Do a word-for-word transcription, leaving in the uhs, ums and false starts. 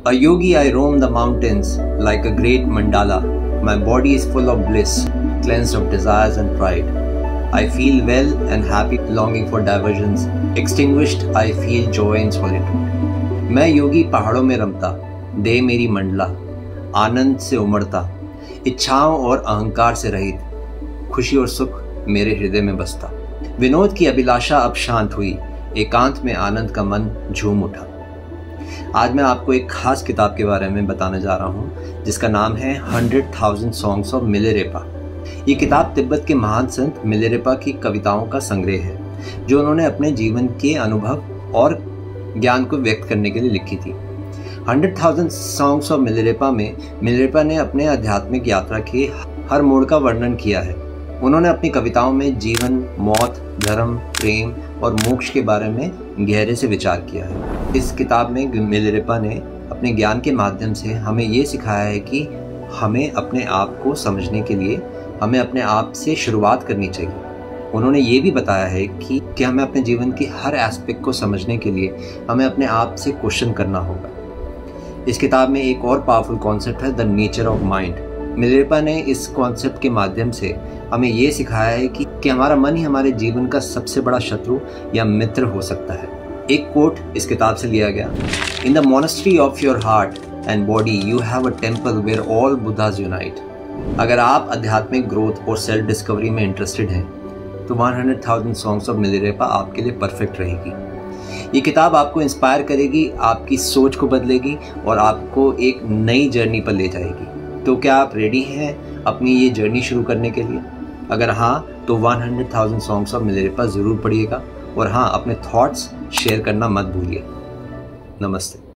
A yogi, I roam the mountains like a great mandala. My body is full of bliss, cleansed of desires and pride. I feel well and happy, longing for diversions. Extinguished, I feel joy in solitude. मैं योगी पहाड़ों में रमता, दे मेरी मंडला, आनंद से उमड़ता, इच्छाओं और अहंकार से रहित, खुशी और सुख मेरे हृदय में बसता। विनोद की अभिलाषा अब शांत हुई, एकांत में आनंद का मन झूम उठा। आज मैं आपको एक खास किताब के बारे में बताने जा रहा हूँ जिसका नाम है hundred thousand songs of Milarepa. ये किताब तिब्बत के महान संत मिलेरेपा की कविताओं का संग्रह है जो उन्होंने अपने जीवन के अनुभव और ज्ञान को व्यक्त करने के लिए लिखी थी। Hundred thousand songs of Milarepa में मिलेरेपा ने अपने आध्यात्मिक यात्रा के हर मोड़ का वर्णन किया है। उन्होंने अपनी कविताओं में जीवन, मौत, धर्म, प्रेम और मोक्ष के बारे में गहरे से विचार किया है। इस किताब में मिलेरेपा ने अपने ज्ञान के माध्यम से हमें ये सिखाया है कि हमें अपने आप को समझने के लिए हमें अपने आप से शुरुआत करनी चाहिए। उन्होंने ये भी बताया है कि, कि हमें अपने जीवन के हर एस्पेक्ट को समझने के लिए हमें अपने आप से क्वेश्चन करना होगा। इस किताब में एक और पावरफुल कॉन्सेप्ट है the nature of mind. Milarepa ने इस कॉन्सेप्ट के माध्यम से हमें ये सिखाया है कि, कि हमारा मन ही हमारे जीवन का सबसे बड़ा शत्रु या मित्र हो सकता है। एक कोट इस किताब से लिया गया, in the monastery of your heart and body you have a temple where all buddhas unite. अगर आप आध्यात्मिक ग्रोथ और सेल्फ डिस्कवरी में इंटरेस्टेड हैं तो hundred thousand songs of Milarepa आपके लिए परफेक्ट रहेगी। ये किताब आपको इंस्पायर करेगी, आपकी सोच को बदलेगी और आपको एक नई जर्नी पर ले जाएगी। तो क्या आप रेडी हैं अपनी ये जर्नी शुरू करने के लिए? अगर हाँ तो hundred thousand songs of Milarepa ज़रूर पढ़िएगा और हाँ, अपने थॉट्स शेयर करना मत भूलिए। नमस्ते।